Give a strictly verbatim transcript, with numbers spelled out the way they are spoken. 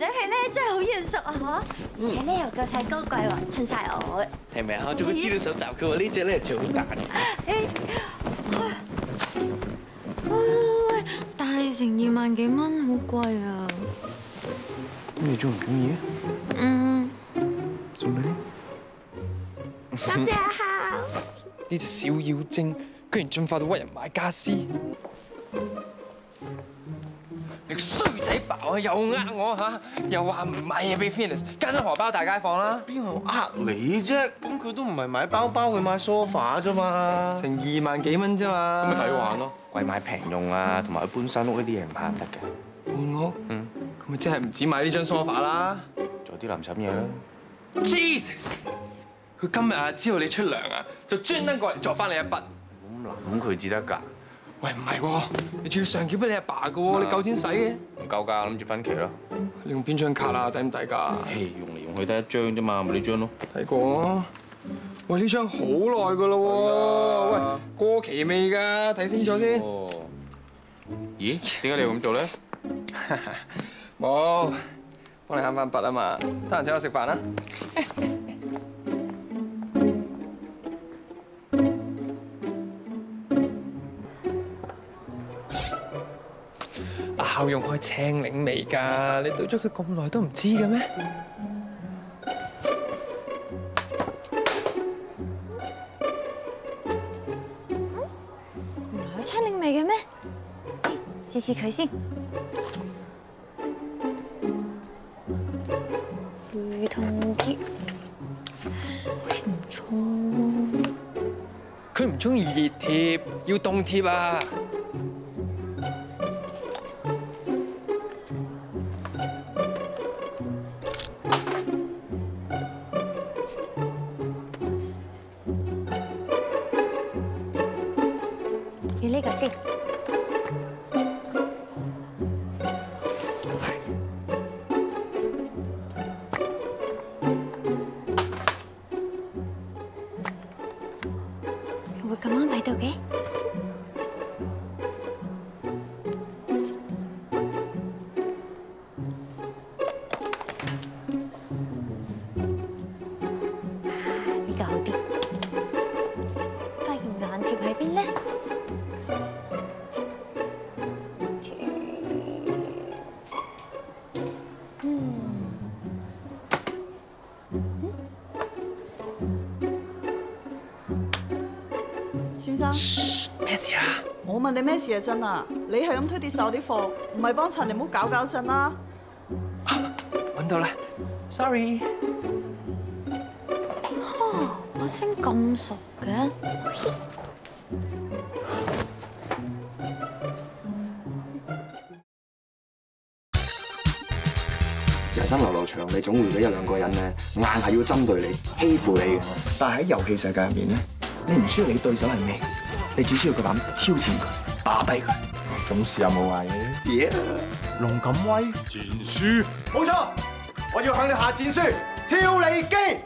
係咧真係好賢淑啊嗬，而且咧又夠晒高貴喎，襯晒我。 係咪啊？我做個資料搜集嘅喎，呢隻咧最好彈。 喂，但係成二萬幾蚊好貴啊！ 咁你中唔中意啊？ 嗯， 送俾你。 多謝阿孝。 呢隻小妖精居然進化到屈人買家私。你個衰仔爸啊！又呃我嚇，又話唔買嘢俾 Venus， 加薪荷包大街坊啦。 邊個呃你啫？咁佢都唔係買包包，佢買 sofa 啫嘛， 成二萬幾蚊啫嘛。 咁咪抵玩咯。 貴買平用啊，同埋搬新屋呢啲嘢唔慳得嘅。 搬屋？ 嗯， 咁咪真係唔止買呢張 sofa 啦， 做啲臨審嘢啦。 Jesus！佢今日啊知道你出糧啊，就專登過嚟作翻你一筆。 咁諗佢至得㗎。 喂，唔係喎，你仲要上繳俾你阿爸㗎喎，你夠錢使嘅？ 唔夠㗎，諗住分期咯。 你用邊張卡啊？抵唔抵㗎？ 嘿，用嚟用去得一張啫嘛，咪呢張咯。 睇過啊。喂，呢張好耐㗎啦喎，喂，過期未㗎？睇清楚先。 哦。咦？點解你要咁做咧？ 冇，幫你慳翻筆啊嘛。得閒請我食飯啦。阿孝用開青檸味㗎，你對咗佢咁耐都唔知嘅咩？ 原來有青檸味嘅咩？試試佢先。魚同貼，好似唔錯喎。 佢唔中意熱貼，要凍貼啊！ 要呢個先。會咁啱喺度嘅？呢個好啲。加件眼貼喺邊咧？ 先生， 咩事啊？ 我問你咩事啊？真啊，你係咁推跌晒我啲貨，唔係幫襯，你唔好搞搞震啦。 揾到啦 ，sorry。 哦，把聲咁熟嘅。 人生流流長，你總會遇到一兩個人咧，硬係要針對你、欺負你嘅。但係喺遊戲世界入面咧，你唔需要你對手係咩，你只需要個膽挑戰佢、打低佢。 咁試有冇壞嘅？ 耶！龍錦威， 戰書。 冇錯，我要向你下戰書，挑你機。